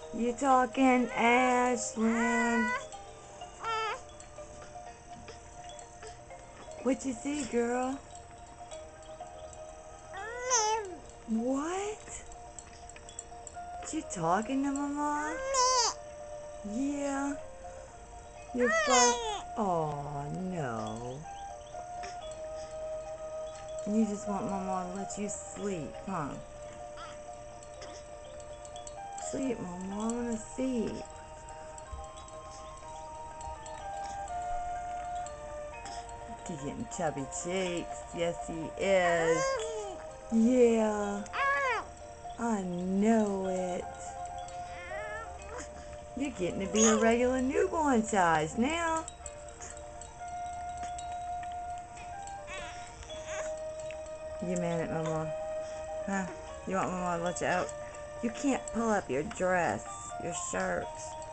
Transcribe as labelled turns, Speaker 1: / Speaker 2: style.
Speaker 1: You talking, Ashlyn? What you see, girl? What? You talking to Mama? Yeah. You're fine. Oh no. You just want Mama to let you sleep, huh? Sleep, Mama. I wanna sleep. He's getting chubby cheeks. Yes, he is. Yeah. I know it. You're getting to be a regular newborn size now. You mad at Mama? Huh? You want Mama to let you out? You can't pull up your dress, your shirt.